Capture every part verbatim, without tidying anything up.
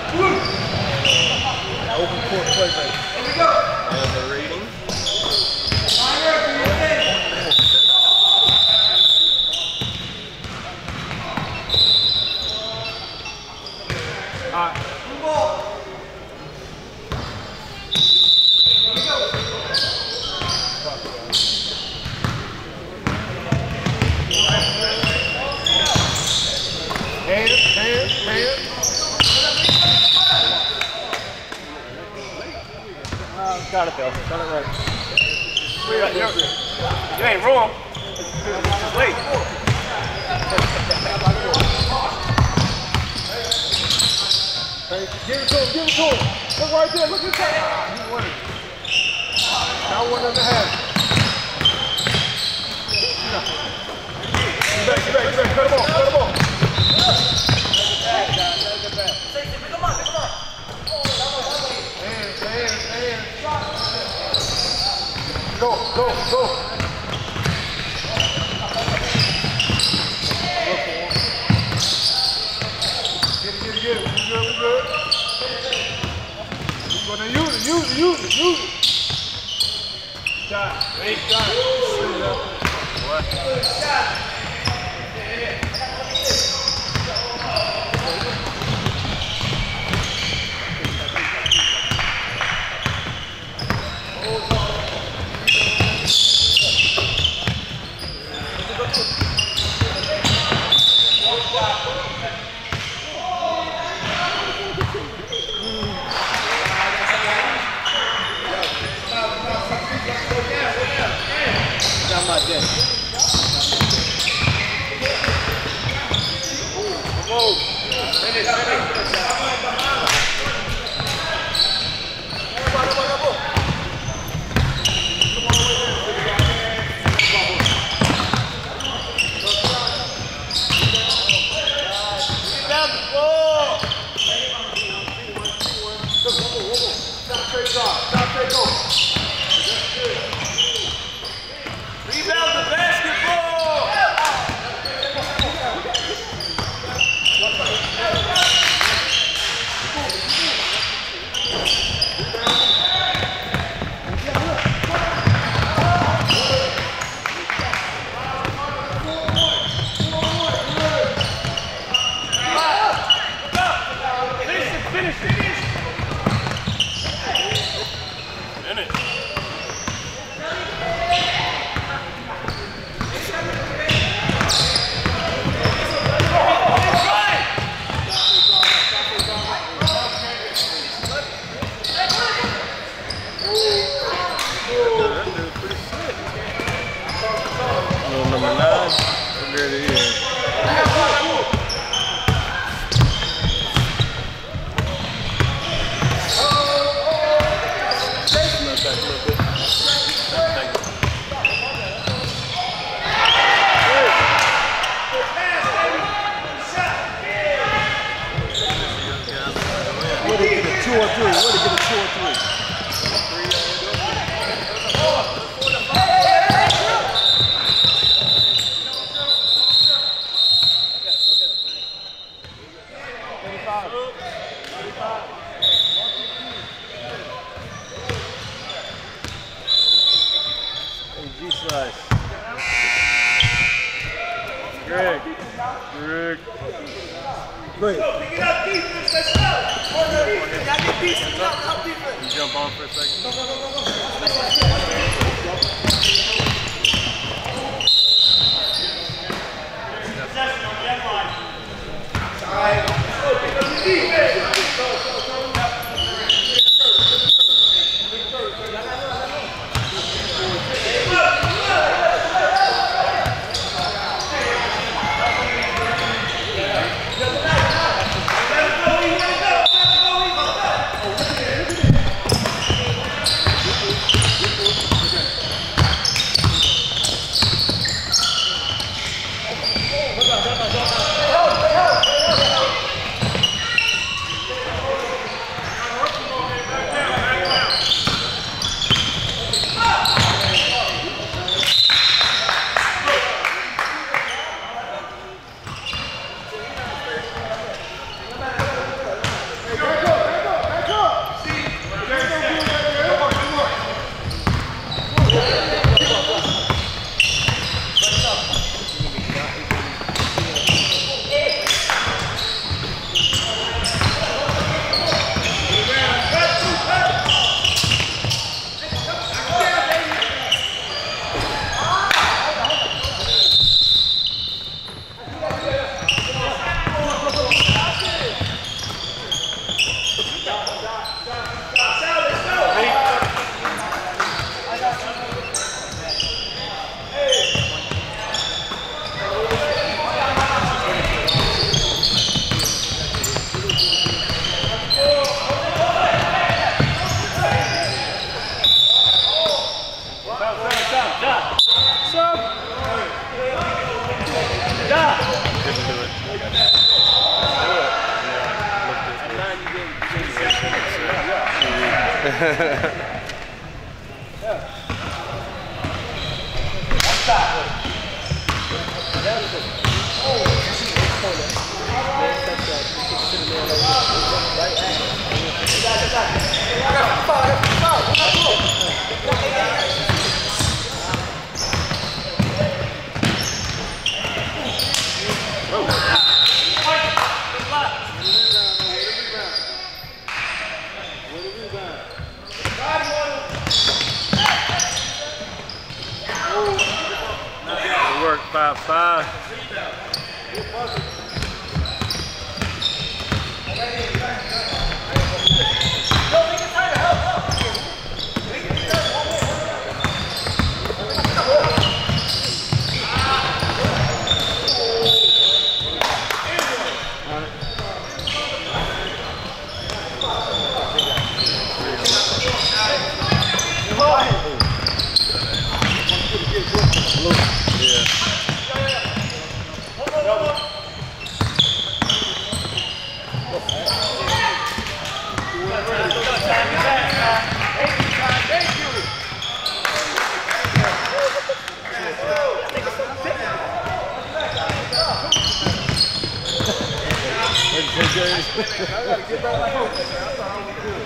Open court playmaker. Here we go. And the rating. Alright. Move ball. Here we go. Hand, hand, hand. Uh, got it though. Got it right. You're, you're, you ain't wrong. Just wait. Hey, give it to him, give it to him. Look right there, look at that. He's winning. Now one and a half. Get back, get back, get back. Cut him off, cut him off. Hands, hands, hands. Go, go, go. Get it, get it, get it. We good, we good. We're gonna use it, use it, use it, use it. Shot, wait, shot. What? Shot. Two or three. Way to get a two or three. Hey, G-Slice. Greg. Greg. Great. Pick it up defense. Let's go. Gotta get defense. Help defense. You jump on for a second. Go, go, go, go, go. Possession on the end line. All right. Let's go. Pick up the defense. Go, go, go. Good Work five five. I gotta get back like home. That's how I'm good.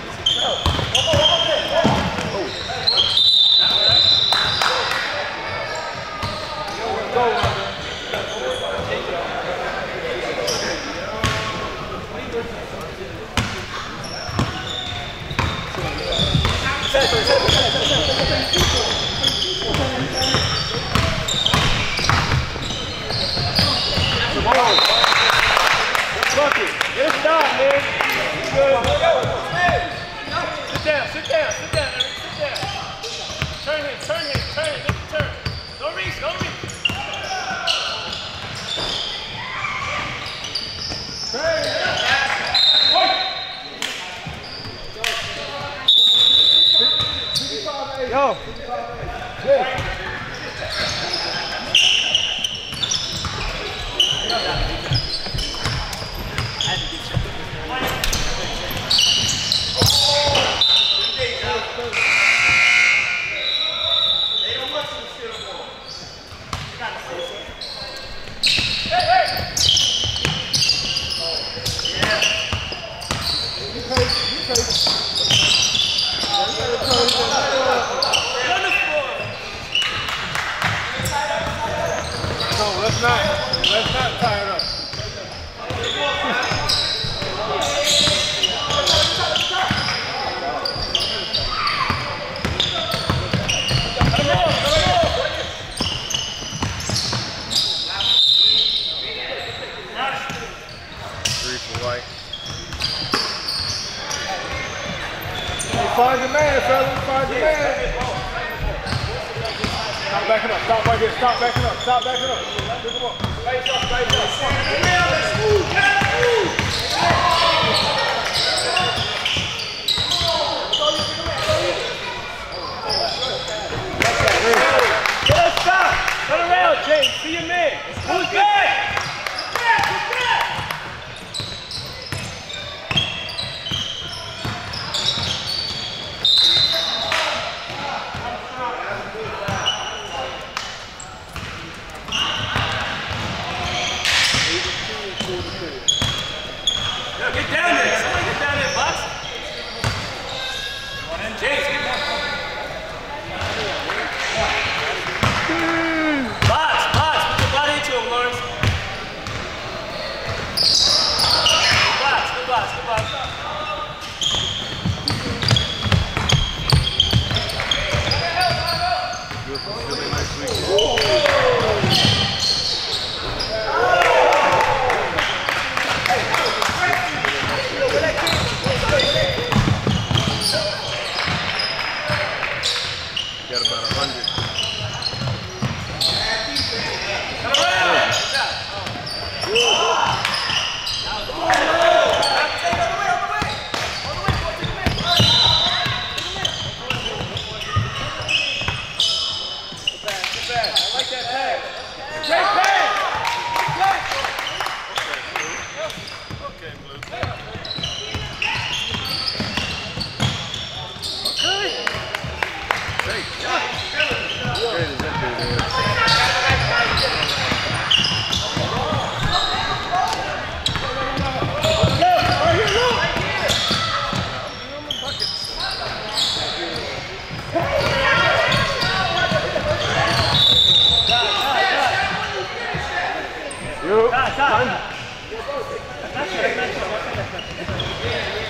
It's done, man. Good. Sit down, sit down, sit down, Eric, sit down. Turn him, turn him, turn him, make the turn. Don't reach, don't reach. Yo. Yeah. Let's not, let's not tie it up. Three for White. Hey, find your man, fellas. Find your man. Stop backing up. Stop right here. Stop backing up. Stop backing up. Pick him up. Face up. Face up. Let's move. Let's move. Let's stop. Turn around, James. See your man. Who's back? Back. Who's back? Two.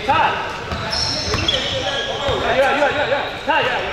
Ty. Yeah, yeah, yeah, yeah, yeah. Ty, yeah, yeah.